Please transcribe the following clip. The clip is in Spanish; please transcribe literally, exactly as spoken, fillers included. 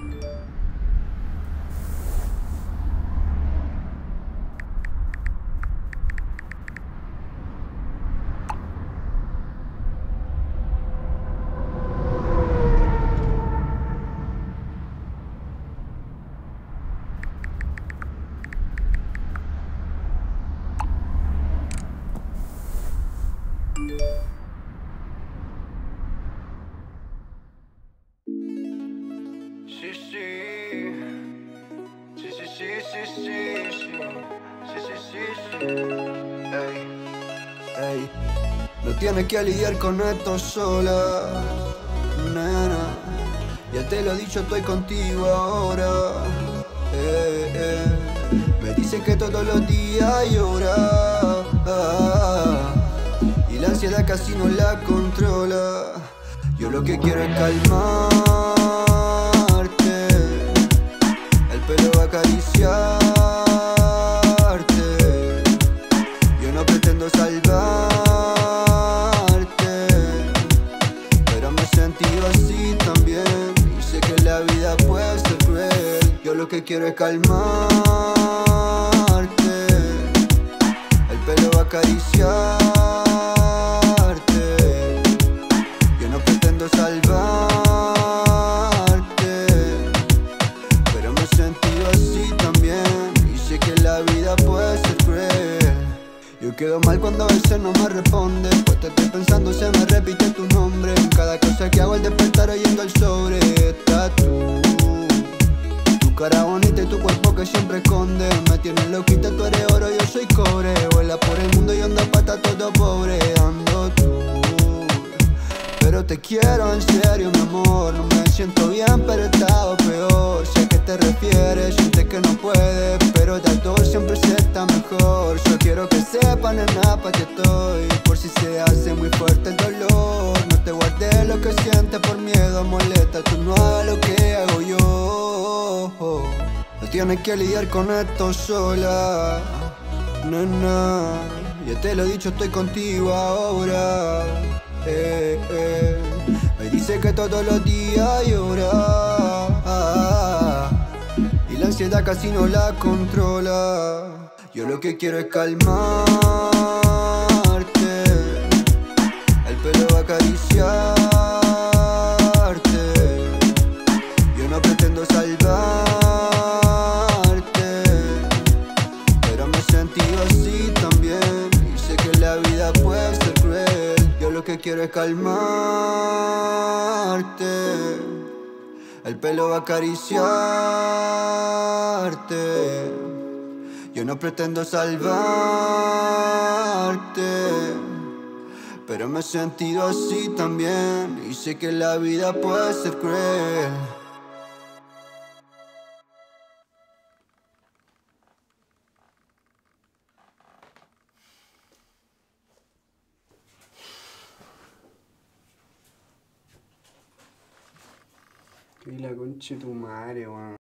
Sí, sí, sí, sí, sí, sí, sí, sí, sí, sí, sí, sí. Ey, ey, no tienes que lidiar con esto sola, nena. Ya te lo he dicho, estoy contigo ahora. Eh, eh. Me dice que todos los días llora, ah, y la ansiedad casi no la controla. Yo lo que quiero es calmarte, el pelo acariciarte. Yo no pretendo salvarte, pero me he sentido así también, y sé que la vida puede ser cruel. Yo lo que quiero es calmarte, el pelo acariciarte. Salvarte, pero me he sentido así también, y sé que la vida puede ser cruel. Yo quedo mal cuando a veces no me respondes, pues te estoy pensando, se me repite tu nombre en cada cosa que hago al despertar oyendo el sobre. Estás tú, tu cara bonita y tu cuerpo que siempre esconde, me tienes loquita, tú eres oro, yo soy cobre. Vuela por el mundo y anda pata todo pobre, ando tú. Pero te quiero en serio, mi amor. No me siento bien, pero he estado peor. Sé a qué te refieres, sientes que no puedes, pero de a dos siempre se está mejor. Yo quiero que sepan, nena, pa' que estoy, por si se hace muy fuerte el dolor. No te guardes lo que sientes por miedo, molesta. Tú no hagas lo que hago yo. No tienes que lidiar con esto sola, nena. Ya te lo he dicho, estoy contigo ahora. Eh, eh. Me dice que todos los días llora, ah, y la ansiedad casi no la controla. Yo lo que quiero es calmarte, el pelo acariciarte. Yo no pretendo salvarte, pero me he sentido así también, y sé que la vida puede ser cruel. Yo lo que quiero es calmarte, el pelo acariciarte. Yo no pretendo salvarte, pero me he sentido así también, y sé que la vida puede ser cruel. Y la concha de tu madre, weón.